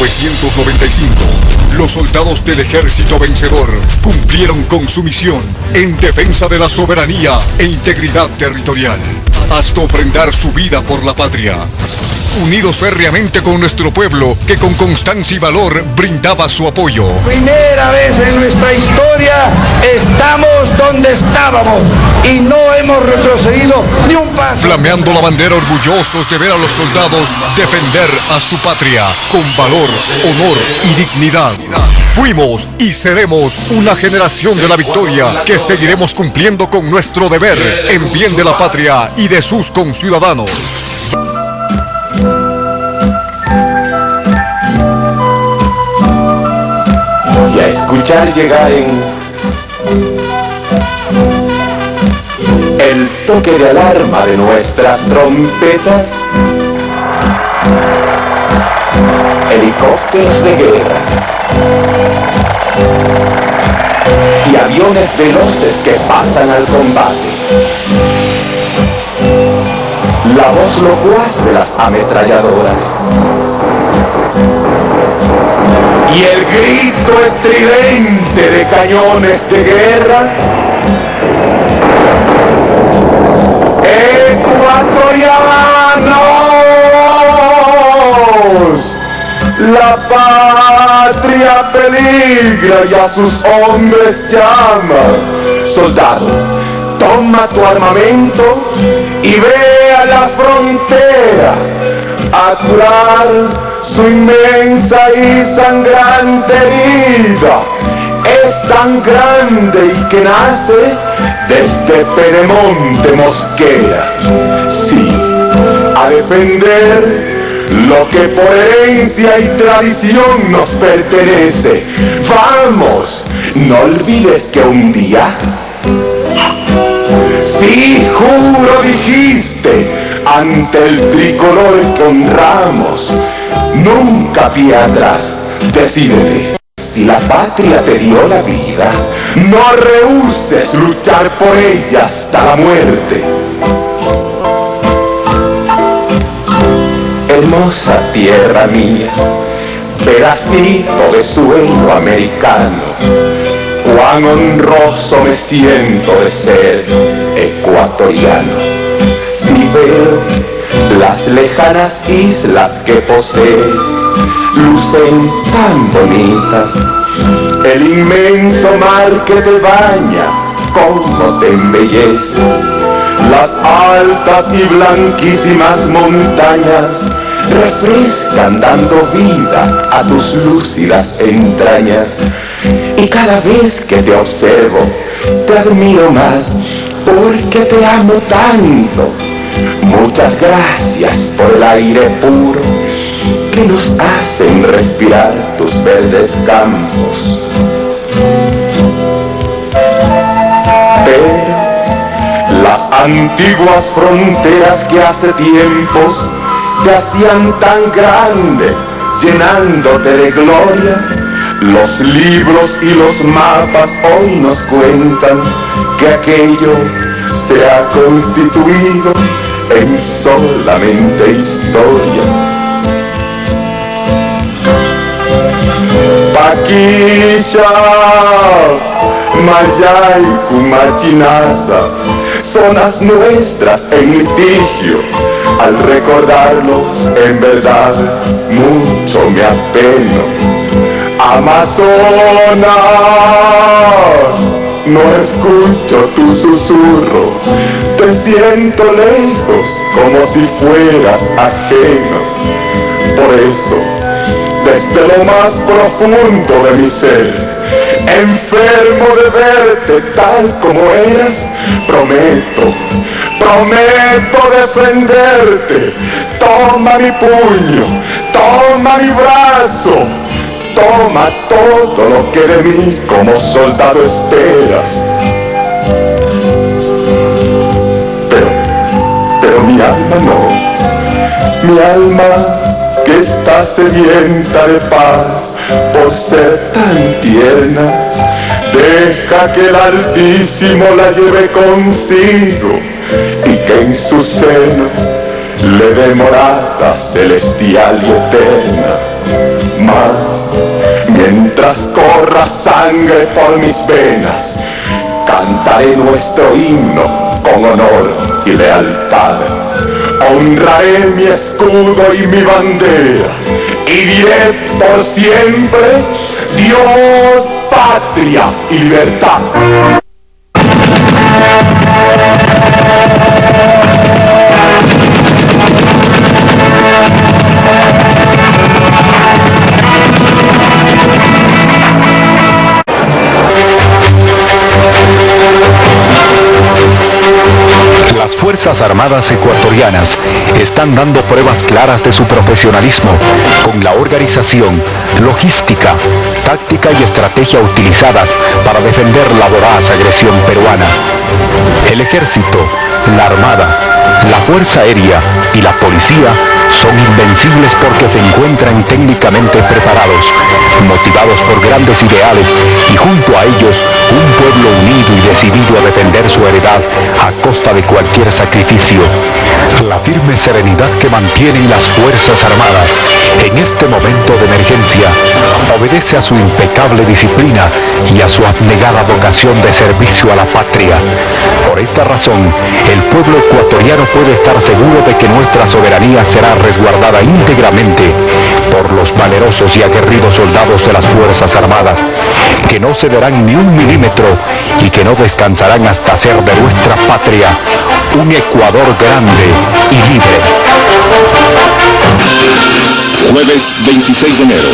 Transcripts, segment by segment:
1995, los soldados del ejército vencedor cumplieron con su misión en defensa de la soberanía e integridad territorial, hasta ofrendar su vida por la patria. Unidos férreamente con nuestro pueblo, que con constancia y valor brindaba su apoyo. Primera vez en nuestra historia estamos donde estábamos y no hemos retrocedido ni un paso. Flameando la bandera, orgullosos de ver a los soldados defender a su patria con valor, honor y dignidad. Fuimos y seremos una generación de la victoria que seguiremos cumpliendo con nuestro deber en bien de la patria y de sus conciudadanos. Y a escuchar llegar el toque de alarma de nuestras trompetas, helicópteros de guerra y aviones veloces que pasan al combate, la voz locuaz de las ametralladoras y el grito estridente de cañones de guerra. ¡Ecuatorianos! La patria peligra y a sus hombres llama. Soldado, toma tu armamento y ve a la frontera a curar su inmensa y sangrante herida. Es tan grande y que nace desde Pedemonte Mosquera. Sí, a defender lo que por herencia y tradición nos pertenece. Vamos, no olvides que un día, sí, juro, dijiste ante el tricolor que honramos, nunca pie atrás, decídete. Si la patria te dio la vida, no rehúses luchar por ella hasta la muerte. Hermosa tierra mía, pedacito de suelo americano, cuán honroso me siento de ser ecuatoriano. Si veo las lejanas islas que posees, lucen tan bonitas, el inmenso mar que te baña, cómo te embellece, las altas y blanquísimas montañas refrescan dando vida a tus lúcidas entrañas, y cada vez que te observo te admiro más, porque te amo tanto. Muchas gracias por el aire puro que nos hacen respirar tus verdes campos. Pero las antiguas fronteras que hace tiempos te hacían tan grande, llenándote de gloria, los libros y los mapas hoy nos cuentan que aquello se ha constituido en solamente historia. Paquilla, Mayay, Kumachinaza, zonas nuestras en litigio. Al recordarlo, en verdad, mucho me apeno. Amazonas, no escucho tu susurro, te siento lejos como si fueras ajeno. Por eso, desde lo más profundo de mi ser, enfermo de verte tal como eras, prometo defenderte. Toma mi puño, toma mi brazo, toma todo lo que de mí como soldado esperas. Pero mi alma no, mi alma que está sedienta de paz por ser tan tierna, deja que el Altísimo la lleve consigo y que en su seno le dé morada celestial y eterna. jamás, mientras corra sangre por mis venas, cantaré nuestro himno con honor y lealtad. Honraré mi escudo y mi bandera, y diré por siempre: Dios, patria y libertad. Las Fuerzas Armadas ecuatorianas están dando pruebas claras de su profesionalismo con la organización, logística, táctica y estrategia utilizadas para defender la voraz agresión peruana. El ejército, la armada, la fuerza aérea y la policía son invencibles porque se encuentran técnicamente preparados, motivados por grandes ideales y junto a ellos un pueblo unido y decidido a defender su heredad a costa de cualquier sacrificio. La firme serenidad que mantienen las Fuerzas Armadas en este momento de emergencia obedece a su impecable disciplina y a su abnegada vocación de servicio a la patria. Por esta razón, el pueblo ecuatoriano puede estar seguro de que nuestra soberanía será resguardada íntegramente por los valerosos y aguerridos soldados de las Fuerzas Armadas, que no cederán ni un milímetro y que no descansarán hasta hacer de nuestra patria un Ecuador grande y libre. Jueves 26 de enero.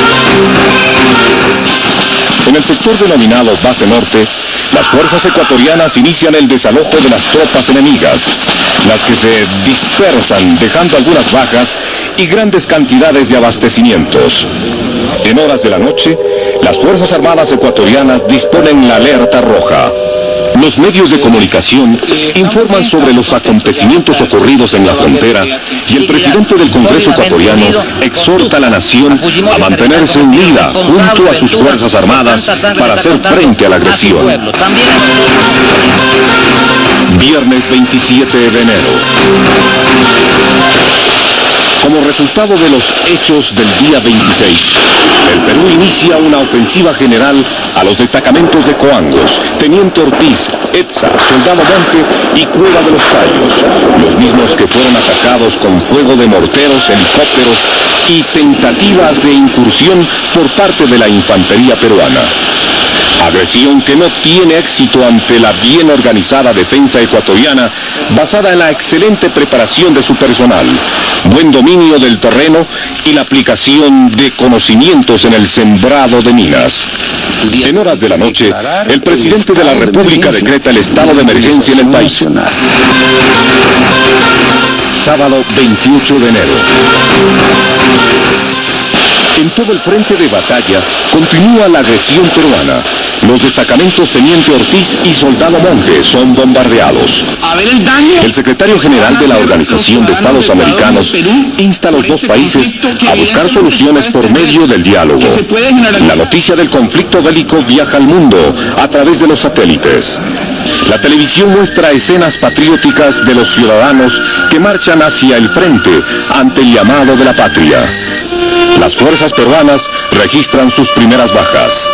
En el sector denominado Base Norte, las fuerzas ecuatorianas inician el desalojo de las tropas enemigas, las que se dispersan dejando algunas bajas y grandes cantidades de abastecimientos. En horas de la noche, las Fuerzas Armadas ecuatorianas disponen la alerta roja. Los medios de comunicación informan sobre los acontecimientos ocurridos en la frontera y el presidente del Congreso ecuatoriano exhorta a la nación a mantenerse unida junto a sus Fuerzas Armadas para hacer frente a la agresión. Viernes 27 de enero. Como resultado de los hechos del día 26, el Perú inicia una ofensiva general a los destacamentos de Coangos, Teniente Ortiz, Etza, Soldado Monje y Cueva de los Tallos, los mismos que fueron atacados con fuego de morteros, helicópteros y tentativas de incursión por parte de la infantería peruana. Agresión que no tiene éxito ante la bien organizada defensa ecuatoriana, basada en la excelente preparación de su personal, buen dominio del terreno y la aplicación de conocimientos en el sembrado de minas. En horas de la noche, el presidente de la República decreta el estado de emergencia en el país. Sábado 28 de enero. En todo el frente de batalla continúa la agresión peruana. Los destacamentos Teniente Ortiz y Soldado Monje son bombardeados. El secretario general de la Organización de Estados Americanos insta a los dos países a buscar soluciones por medio del diálogo. La noticia del conflicto bélico viaja al mundo a través de los satélites. La televisión muestra escenas patrióticas de los ciudadanos que marchan hacia el frente ante el llamado de la patria. Las fuerzas peruanas registran sus primeras bajas.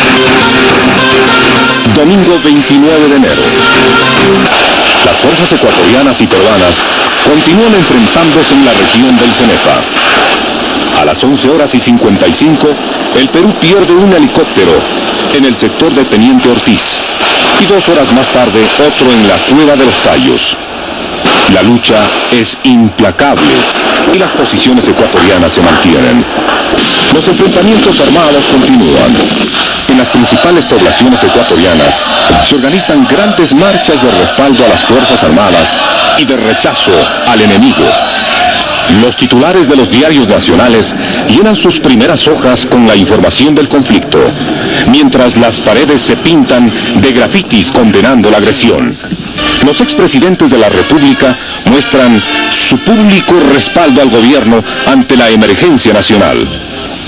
Domingo 29 de enero. Las fuerzas ecuatorianas y peruanas continúan enfrentándose en la región del Cenepa. A las 11:55, el Perú pierde un helicóptero en el sector de Teniente Ortiz y 2 horas más tarde otro en la Cueva de los Tallos. La lucha es implacable y las posiciones ecuatorianas se mantienen. Los enfrentamientos armados continúan. En las principales poblaciones ecuatorianas se organizan grandes marchas de respaldo a las Fuerzas Armadas y de rechazo al enemigo. Los titulares de los diarios nacionales llenan sus primeras hojas con la información del conflicto, mientras las paredes se pintan de grafitis condenando la agresión. Los expresidentes de la República muestran su público respaldo al gobierno ante la emergencia nacional.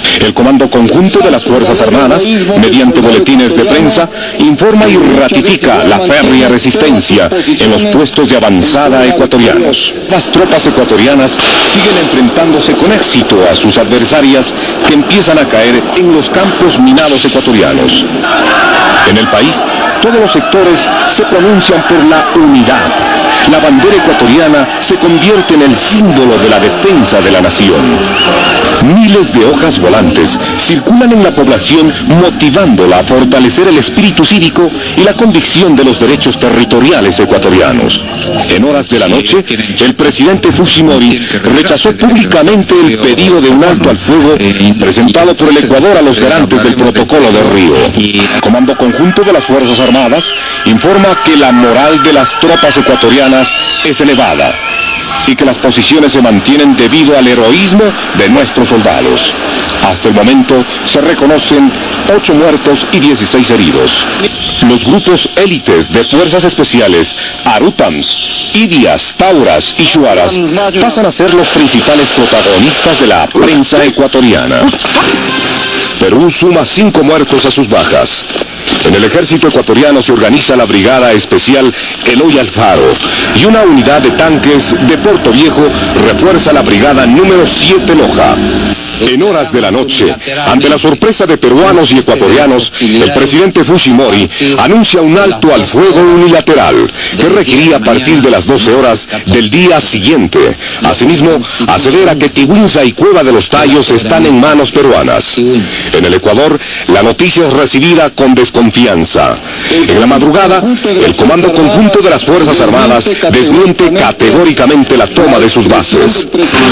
El Comando Conjunto de las Fuerzas Armadas, mediante boletines de prensa, informa y ratifica la férrea resistencia en los puestos de avanzada ecuatorianos. Las tropas ecuatorianas siguen enfrentándose con éxito a sus adversarias que empiezan a caer en los campos minados ecuatorianos. En el país, todos los sectores se pronuncian por la unidad. La bandera ecuatoriana se convierte en el símbolo de la defensa de la nación. Miles de hojas volantes circulan en la población motivándola a fortalecer el espíritu cívico y la convicción de los derechos territoriales ecuatorianos. En horas de la noche, el presidente Fujimori rechazó públicamente el pedido de un alto al fuego presentado por el Ecuador a los garantes del Protocolo de Río. El Comando Conjunto de las Fuerzas Armadas informa que la moral de las tropas ecuatorianas es elevada y que las posiciones se mantienen debido al heroísmo de nuestros soldados. Hasta el momento se reconocen 8 muertos y 16 heridos. Los grupos élites de fuerzas especiales, Arutams, Idias, Tauras y Shuaras, pasan a ser los principales protagonistas de la prensa ecuatoriana. Perú suma 5 muertos a sus bajas. En el ejército ecuatoriano se organiza la Brigada Especial Eloy Alfaro y una unidad de tanques de Puerto Viejo refuerza la Brigada número 7 Loja. En horas de la noche, ante la sorpresa de peruanos y ecuatorianos, el presidente Fujimori anuncia un alto al fuego unilateral que requería a partir de las 12 horas del día siguiente. Asimismo, asevera que Tiwinza y Cueva de los Tallos están en manos peruanas. En el Ecuador, la noticia es recibida con desconfianza. En la madrugada, el Comando Conjunto de las Fuerzas Armadas desmiente categóricamente la toma de sus bases.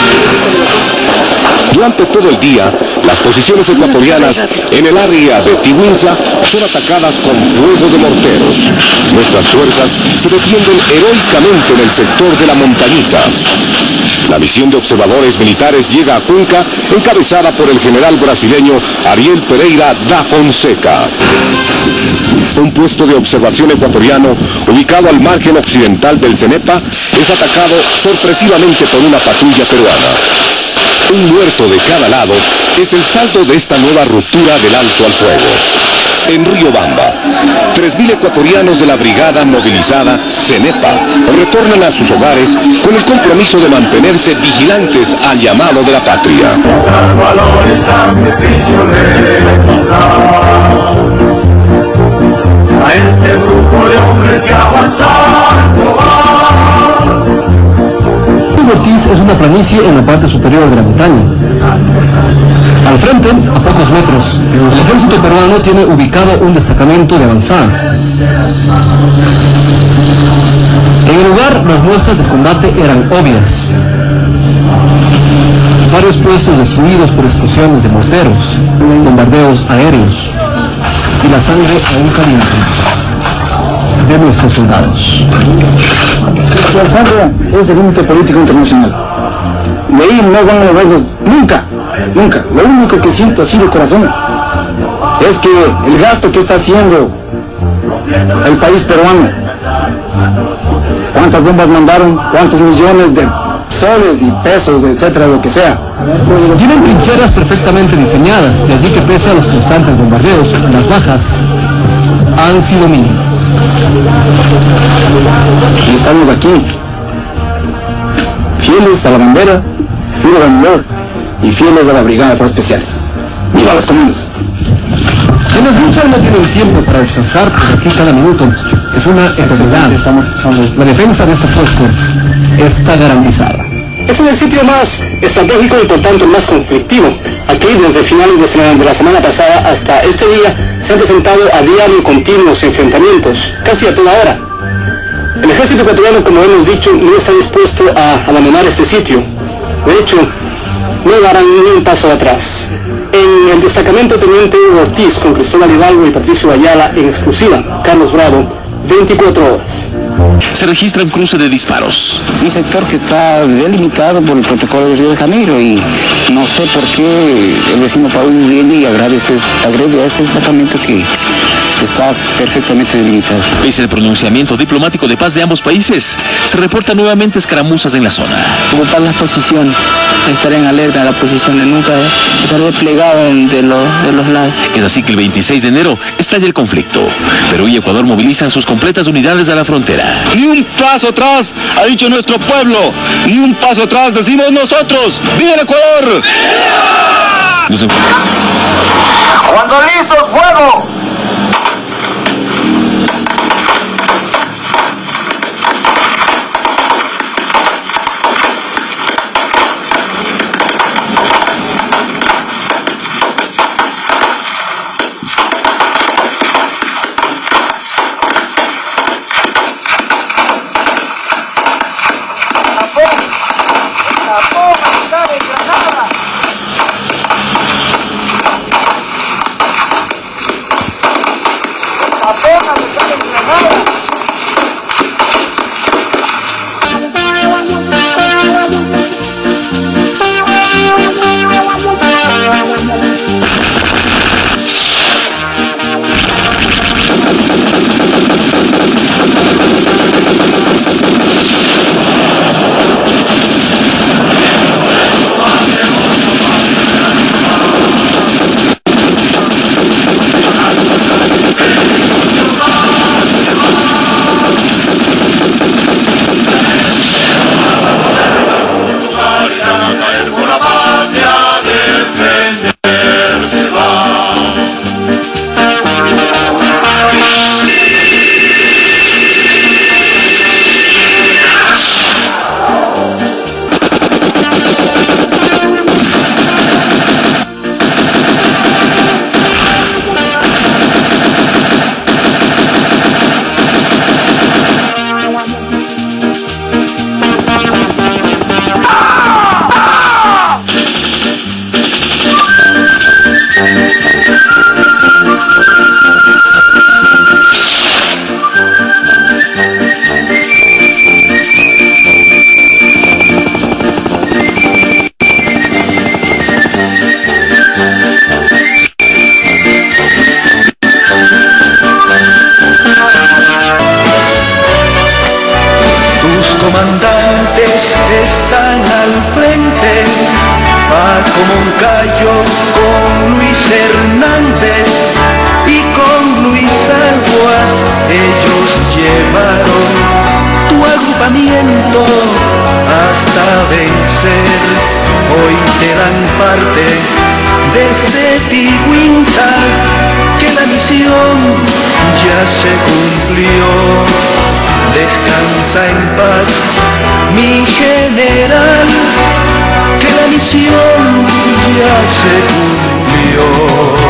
Durante todo el día, las posiciones ecuatorianas en el área de Tiwinza son atacadas con fuego de morteros. Nuestras fuerzas se defienden heroicamente en el sector de la Montañita. La misión de observadores militares llega a Cuenca, encabezada por el general brasileño Ariel Pereira da Fonseca. Un puesto de observación ecuatoriano, ubicado al margen occidental del Cenepa, es atacado sorpresivamente por una patrulla peruana. Un muerto de cada lado es el saldo de esta nueva ruptura del alto al fuego. En Riobamba, 3.000 ecuatorianos de la brigada movilizada Cenepa retornan a sus hogares con el compromiso de mantenerse vigilantes al llamado de la patria. A este grupo de hombres que avanzan. Ortiz es una planicie en la parte superior de la montaña. Al frente, a pocos metros, el ejército peruano tiene ubicado un destacamento de avanzada. En el lugar, las muestras de combate eran obvias. Varios puestos destruidos por explosiones de morteros, bombardeos aéreos y la sangre aún caliente de nuestros soldados. Es el único político internacional. De ahí no van a verlos nunca, nunca. Lo único que siento así de corazón es que el gasto que está haciendo el país peruano, cuántas bombas mandaron, cuántos millones de soles y pesos, etcétera, lo que sea. Tienen trincheras perfectamente diseñadas, de allí que pese a los constantes bombardeos, las bajas han sido mínimas. Y estamos aquí, fieles a la bandera, fieles al honor y fieles a la Brigada de Fuerzas Especiales. ¡Viva los comandos! Quienes luchan no tienen tiempo para descansar, porque aquí cada minuto es una eternidad. La defensa de este puesto está garantizada. Este es el sitio más estratégico y por tanto el más conflictivo. Aquí desde finales de la semana pasada hasta este día se han presentado a diario continuos enfrentamientos, casi a toda hora. El ejército ecuatoriano, como hemos dicho, no está dispuesto a abandonar este sitio. De hecho, no darán ni un paso atrás. En el destacamento Teniente Hugo Ortiz con Cristóbal Hidalgo y Patricio Ayala en exclusiva, Carlos Bravo, 24 horas. Se registra un cruce de disparos. Un sector que está delimitado por el protocolo de Río de Janeiro y no sé por qué el vecino país viene y agrede a este destacamento que está perfectamente delimitado. Pese al pronunciamiento diplomático de paz de ambos países, se reportan nuevamente escaramuzas en la zona. Ocupar las posiciones, estar en alerta en las posiciones, nunca estar desplegado de los lados. Es así que el 26 de enero estalla el conflicto. Perú y Ecuador movilizan sus completas unidades a la frontera. Ni un paso atrás, ha dicho nuestro pueblo. Ni un paso atrás, decimos nosotros. ¡Viva el Ecuador! ¡Viva! ¡Cuando listos, fuego! Están al frente, Paco Moncayo con Luis Hernández y con Luis Aguas. Ellos llevaron tu agrupamiento hasta vencer. Hoy te dan parte desde Tigüinza, que la misión ya se cumplió. Descansa en paz, mi general, que la misión ya se cumplió.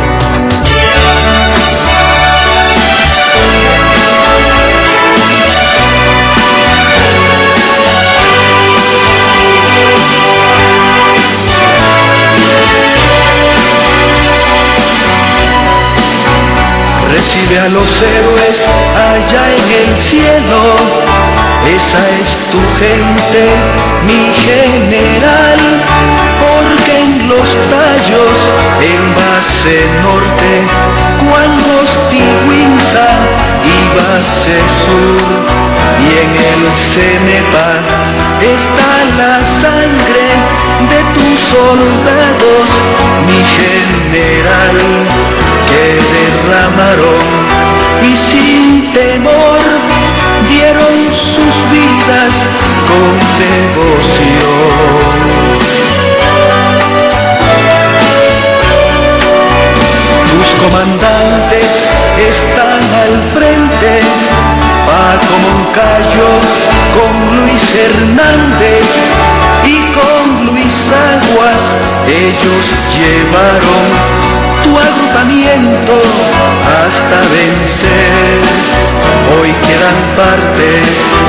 Recibe a los héroes allá en el cielo, esa es tu gente, mi general, porque en los tallos, en base norte, Cuangos, Tigüinza y base sur, y en el CENEPA está la sangre de tus soldados, mi general, que derramaron y sin temor dieron sus vidas con devoción. Tus comandantes están al frente, Paco Moncayo con Luis Hernández y con Luis Aguas. Ellos llevaron tu agrupamiento hasta vencer. Hoy quedan parte